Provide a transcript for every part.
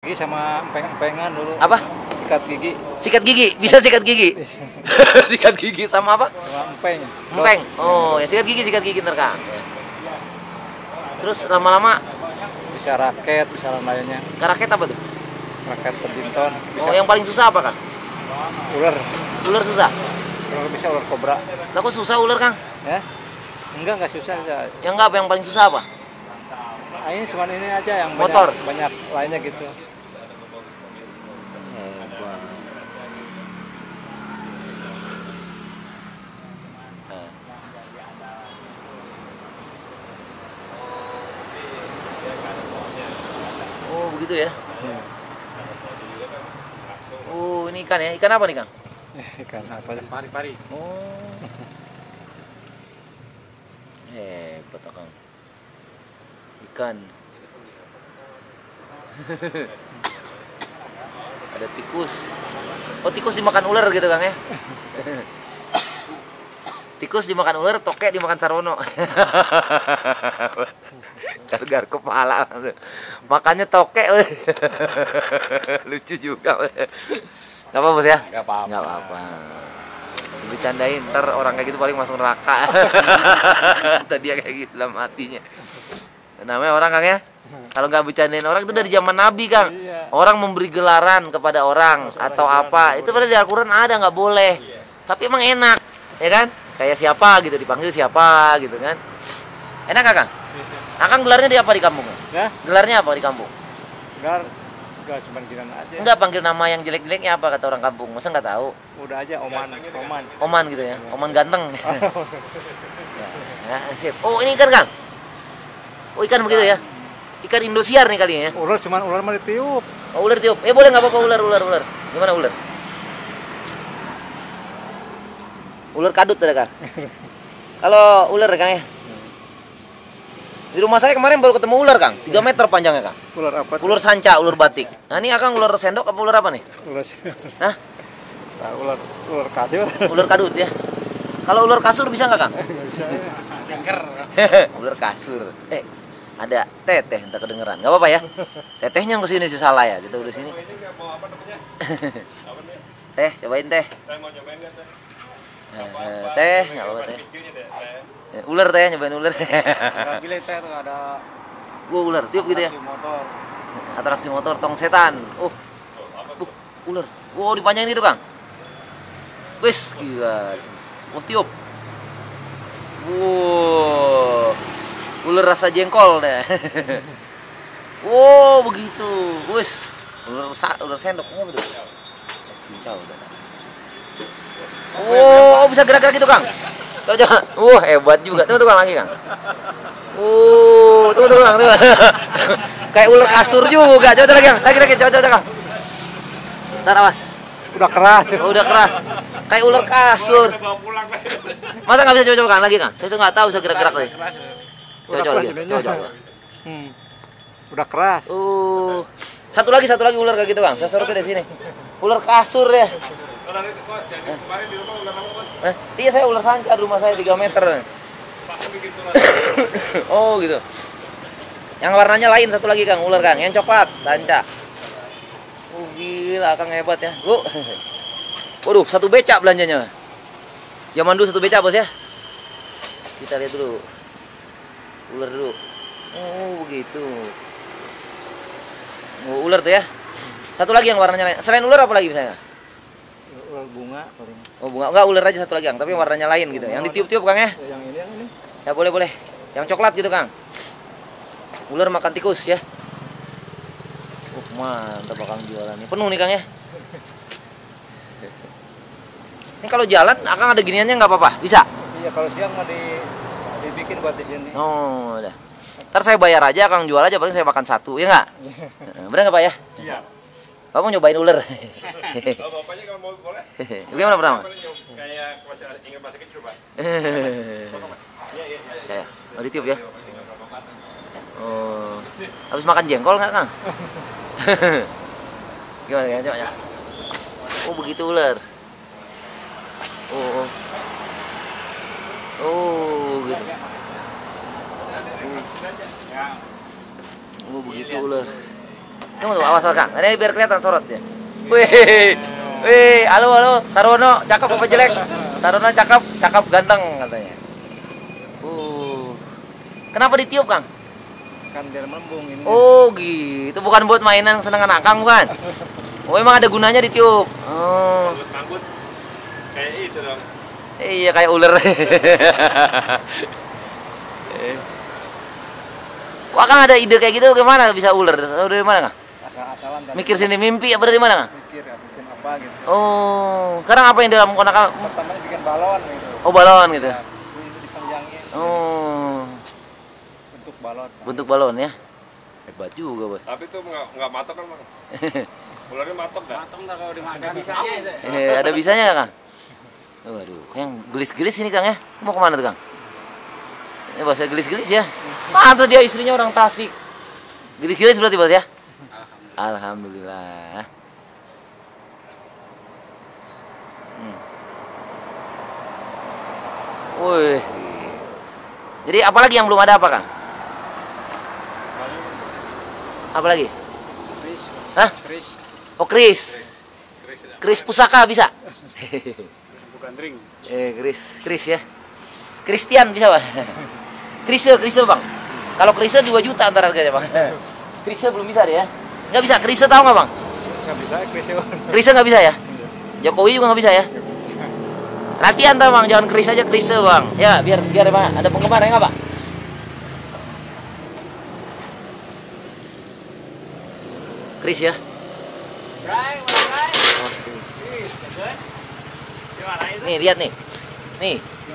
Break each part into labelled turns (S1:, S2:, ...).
S1: gigi sama empeng-empengan dulu.
S2: Apa?
S1: Sikat gigi.
S2: Sikat gigi, bisa sikat gigi. Sikat gigi sama apa?
S1: Sama empeng.
S2: Empeng. Oh, ya sikat gigi ntar Kang. Terus lama-lama
S1: Bisa raket, bisa lainnya.
S2: raket apa tuh?
S1: Raket badminton. Bisa
S2: Oh, yang paling susah apa Kang?
S1: ular.
S2: Ular susah.
S1: Ular bisa ular kobra.
S2: Lah kok susah ular Kang?
S1: Ya? Enggak susah ya.
S2: Yang enggak apa yang paling susah apa?
S1: Nah, ini cuma ini aja yang
S2: Motor.
S1: banyak lainnya gitu.
S2: Hebat. Oh, begitu ya. Oh, ini ikan ya. Ikan apa nih, Kang?
S1: Ikan apa?
S3: Pari-pari.
S2: Oh. Hebat, Kang. Ikan. Ada tikus. Oh, tikus dimakan ular gitu, Kang ya? Tikus dimakan ular, tokek dimakan Sarono. Gargar kepala. Makannya tokek. Lucu juga. Gak apa-apa Bos ya?
S3: Gak apa-apa.
S2: Gak apa-apa. Bercandain, ntar orang kayak gitu paling masuk neraka. Tadi dia kayak gitu dalam hatinya. Namanya orang Kang ya? Kalau nggak bercandain orang itu dari zaman Nabi Kang. Orang memberi gelaran kepada orang atau apa, itu pada di Al-Quran ada, nggak boleh. Tapi emang enak, ya kan? Kayak siapa gitu, dipanggil siapa gitu kan? Enak gak Kang? Akang gelarnya di apa di kampung?
S1: Ya?
S2: Gelarnya apa di kampung?
S1: Enggak cuma gini aja.
S2: Enggak, panggil nama yang jelek-jeleknya apa kata orang kampung? Masa nggak tahu?
S1: Udah aja Oman.
S2: Oman gitu ya, Oman ganteng. Ya, sip. Oh ini ikan Kang? Oh ikan begitu ya? Ikan Indosiar nih kali ya?
S1: Ular cuman ular mah ditiup.
S2: Oh ular tiup? Boleh nggak apa-apa ular. Gimana ular? Ular kadut ada Kang? Kalau ular Kang ya? Di rumah saya kemarin baru ketemu ular Kang, 3 meter panjangnya Kang.
S1: Ular apa?
S2: Ular sanca, ular batik. Nah ini Akang ular sendok apa ular apa nih?
S1: Ular.
S2: Hah?
S1: Nah, ular kasur.
S2: Ular kadut ya? Kalau ular kasur bisa nggak Kang?
S1: Bisa.
S2: Ular kasur. Ada teteh entah kedengeran. Nggak apa-apa ya? Tetehnya yang kesini sih salah ya. Kita udah sini. Teh, cobain teh. Teh, nggak apa-apa teh. Ular teh, nyobain ular.
S3: Gak pilih teh tuh ada
S2: Ular, tiup gitu ya.
S3: motor.
S2: Atraksi motor tong setan. Ular. Wow, dipanjangin gitu, Kang. Wis, gila. Oh, tiup. Wow. Ular rasa jengkol deh. Wow, begitu. Wis. Ular sendok apa tuh? Cincau udah. Oh, bisa gerak-gerak gitu, Kang. Coba. Hebat juga. Tunggu Kang lagi, Kang. Tunggu Kang. Kayak ular kasur juga. Coba lagi, Kang. Lagi. Coba, Kang. Ntar awas.
S1: Udah keras.
S2: Oh, udah keras. Kayak ular kasur. Masa nggak bisa coba Kang lagi, Kang? Saya nggak tahu bisa gerak-gerak lagi. Coba lagi. Coba.
S1: Udah keras.
S2: Satu lagi ular kayak gitu, Kang. Saya sorot dari sini. Ular kasur ya. Iya, saya ular sanca di rumah saya 3 meter. Oh gitu. Yang warnanya lain satu lagi Kang, ular Kang, yang coklat, sanca. Gila Kang hebat ya. Waduh, 1 becak belanjanya. Zaman dulu 1 becak Bos ya. Kita lihat dulu. Ular dulu. Oh begitu. Ular tuh ya. Satu lagi yang warnanya lain. Selain ular apa lagi misalnya?
S1: Ular bunga paling.
S2: Oh bunga, enggak ular aja satu lagi Kang, tapi warnanya lain gitu. Yang ditiup-tiup Kang ya?
S1: Yang ini.
S2: Ya boleh. Yang coklat gitu Kang. Ular makan tikus ya. Mantap Kang jualannya. Penuh nih Kang ya. Ini kalau jalan Akang ada giniannya nggak apa-apa? Bisa?
S1: Iya, kalau siang mah dibikin buat di sini.
S2: Oh, udah. Ntar saya bayar aja, Akang jual aja, paling saya makan 1, ya nggak? Bener nggak Pak ya?
S3: Iya.
S2: Bapak mau nyobain ular?
S3: Bapaknya kalau mau boleh.
S2: Gimana pertama?
S3: Kayak masih ingat masa kecil, Pak.
S2: Ya, mau ditiup ya? Oh, habis makan jengkol nggak Kang? Gimana ya, coba ya? Oh begitu ular. Oh gitu. Oh begitu ular. Tunggu tuh, awas Kang. Ini biar kelihatan sorotnya. Wih. Wih, halo, Sarono, cakep apa jelek? Sarono cakep ganteng katanya. Kenapa ditiup, Kang?
S1: Kan biar melembung ini.
S2: Oh, gitu. Bukan buat mainan senengan Kang, bukan? Oh, emang ada gunanya ditiup. Oh.
S3: Manggut kayak itu dong.
S2: Iya, kayak ular. Kok Kang ada ide kayak gitu gimana bisa ular? Tahu dari mana, Kang?
S1: Asal-asalan tadi.
S2: Mikir sini mimpi apa dari mana, Kang?
S1: Mikir ya, bikin apa gitu.
S2: Oh, sekarang apa yang dalam konak Kang?
S1: Pertama bikin balon gitu.
S2: Oh, balon gitu.
S1: Ya, itu dipanjangin.
S2: Oh,
S1: Bentuk balon.
S2: bentuk balon ya. Hebat juga, Bos.
S3: Tapi itu nggak matok kan, Bang? Ularnya matok dah.
S1: Matok ntar kalau dimakan. Ada bisanya itu.
S2: Ada bisanya ya, Kang? Waduh, yang gelis-gelis ini, Kang ya. Mau kemana tuh, Kang? Ini bahasa gelis-gelis ya. Pantas dia istrinya orang Tasik. Gelis-gelis berarti, Bos ya? Alhamdulillah. Wih. Jadi apalagi yang belum ada apa, Kang? Apalagi?
S1: Kris.
S2: Hah?
S1: Kris.
S2: Oh, Kris. Kris pusaka bisa?
S1: Bukan ring.
S2: Kris ya. Christian bisa, Bang? Krise, Bang. Kalau Krise 2 juta antara harganya, Bang. Krise belum bisa dia ya. Nggak bisa. Krise tahu nggak, Bang?
S1: Nggak bisa Kris.
S2: Krise nggak bisa ya? Jokowi juga nggak bisa ya? Latihan tuh, Bang. Jangan Kris aja, Krise, Bang. Ya, biar Bang, ada penggemar ya nggak, Pak? Kris ya. Nih, lihat nih. Nih.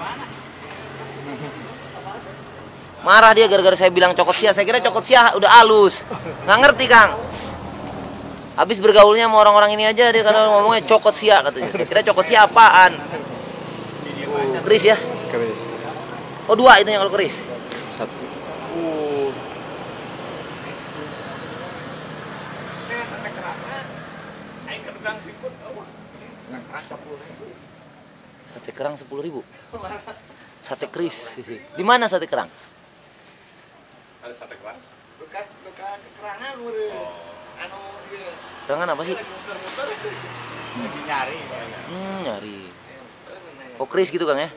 S2: Marah dia gara-gara saya bilang cokot sia. Saya kira cokot sia udah halus. Nggak ngerti, Kang. Habis bergaulnya sama orang-orang ini aja dia kalau ngomongnya cokot sia katanya. Saya kira cokot sia apaan? Kris ya?
S1: Kris.
S2: Oh, 2 itu yang kalau Kris.
S1: 1. Sate kerang 10.000. Sate Kris. Di mana sate kerang?
S3: Ada sate kerang.
S2: Kerangan apa sih?
S1: Nyari.
S2: Nyari. Oh, Kris gitu, Kang ya?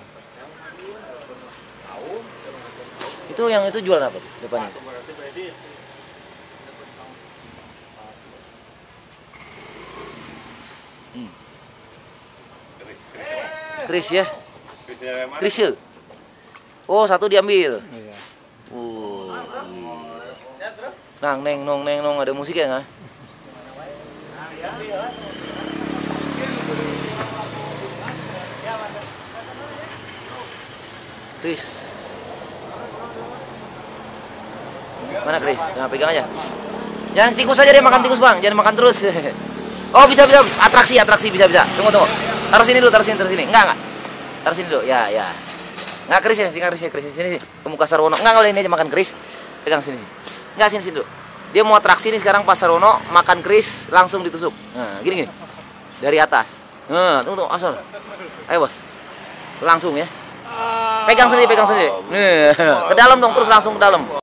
S2: Itu yang itu jualan apa tuh depannya? Kris ya? Kris ya? Oh, 1 diambil.
S1: Iya.
S2: Nang neng nong ada musik ya nggak? Kris. Mana Kris? Nah, pegang aja. Jangan tikus aja dia makan tikus, Bang. Jangan makan terus. Oh, bisa. Atraksi bisa. Tunggu. Taruh sini dulu. Enggak. Taruh sini dulu. Ya. Enggak Kris ya, sini. Ke muka Sarwono. Enggak boleh ini aja makan Kris. Pegang sini. Enggak sini dulu. Dia mau atraksi nih sekarang Pak Sarwono makan Kris langsung ditusuk. Nah, gini. Dari atas. Nah, tunggu asal. Ayo, Bos. Langsung ya. Pegang sendiri. Ke dalam dong, terus langsung ke dalam.